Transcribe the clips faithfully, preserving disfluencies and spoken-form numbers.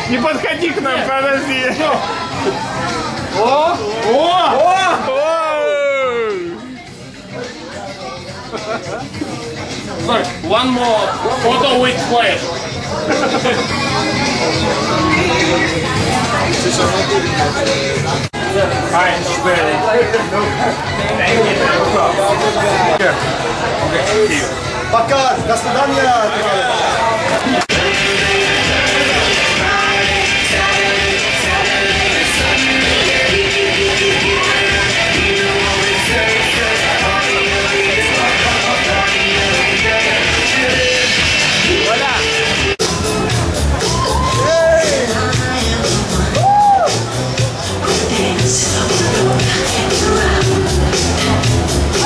Не подходи к нам, подожди. О! О! Look, one more photo with flash. Hi, Пока, до свидания.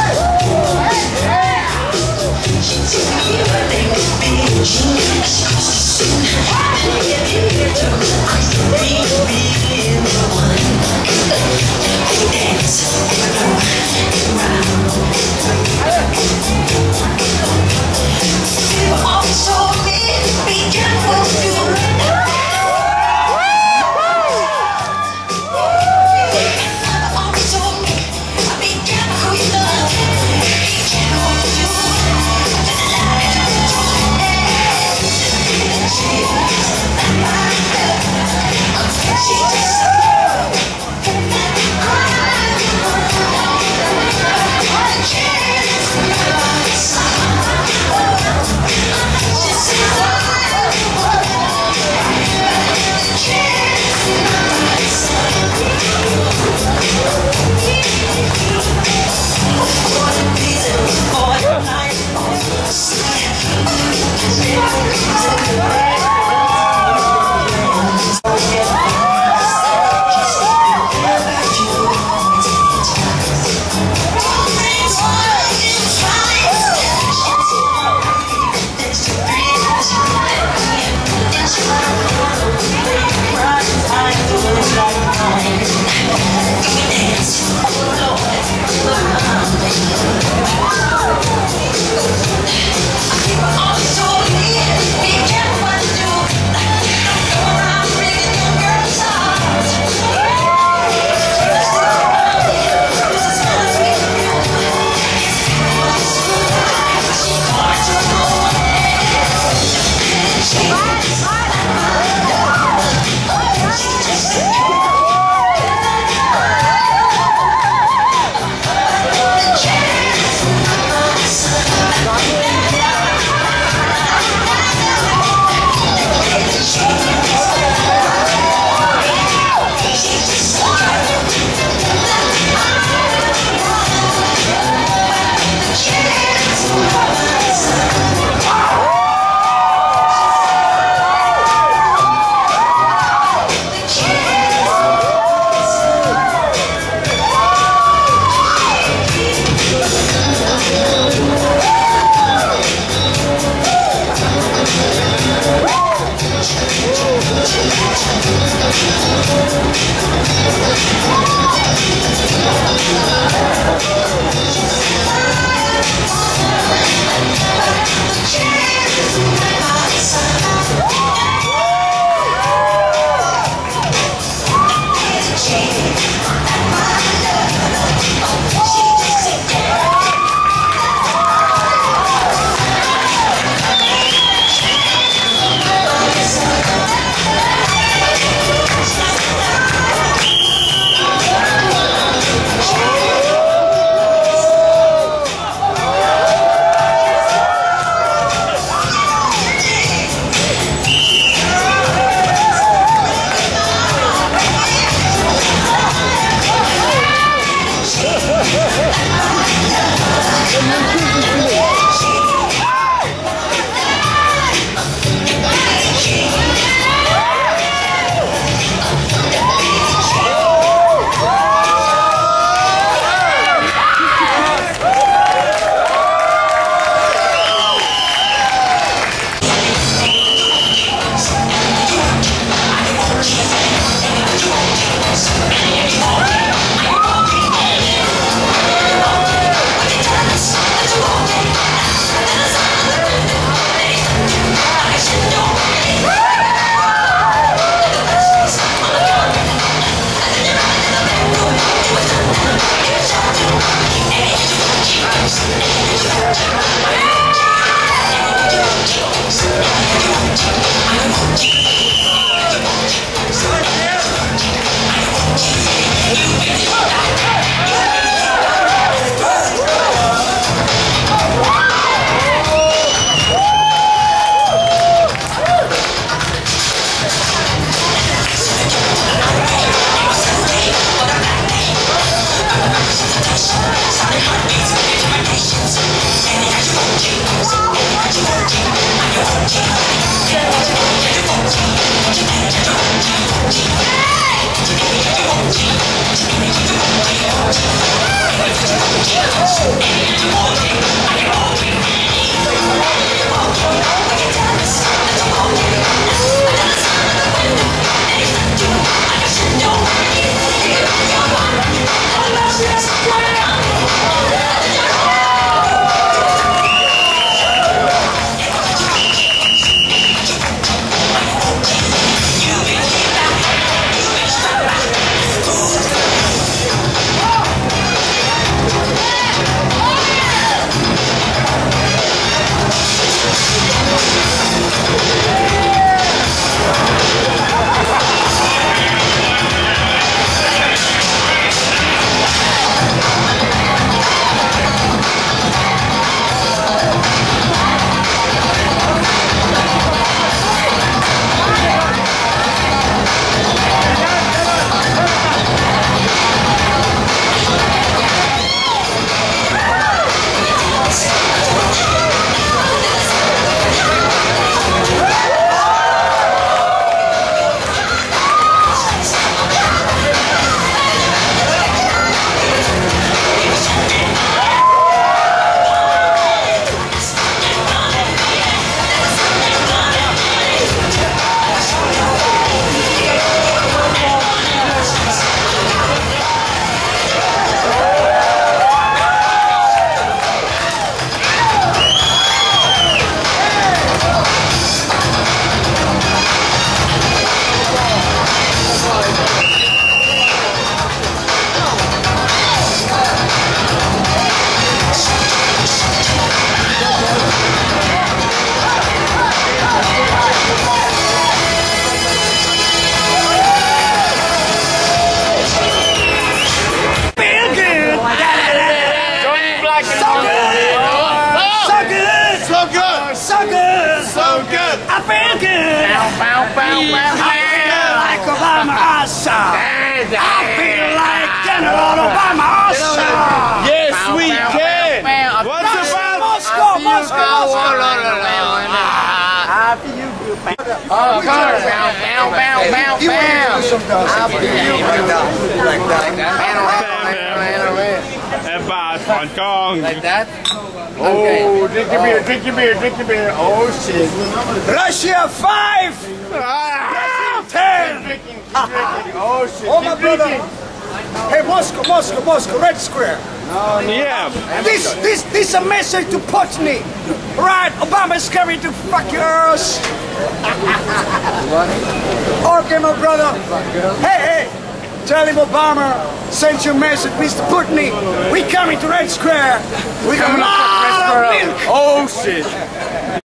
She I feel good. Bow, bow, bow, bow, I feel like Obama awesome. I feel like General Obama awesome. Yes, we can. What's about Moscow, Moscow, After you do Oh, God. Bow, bow, bow, bow, bow. After you do like that. about Hong Kong? Like that? Oh, drink your beer, drink your beer, drink your beer. Oh shit. Russia five, Ah! ten. Drinking, keep drinking. Oh shit. Oh keep my brother. drinking. Hey, Moscow, Moscow, Moscow, Red Square. Yeah. This, this, this is a message to Putney. Right, Obama is coming to fuck yours. Okay, my brother. Hey, hey. Tell him Obama sent you a message, Mister Putney. We coming to Red Square. We got a lot of milk. Oh shit.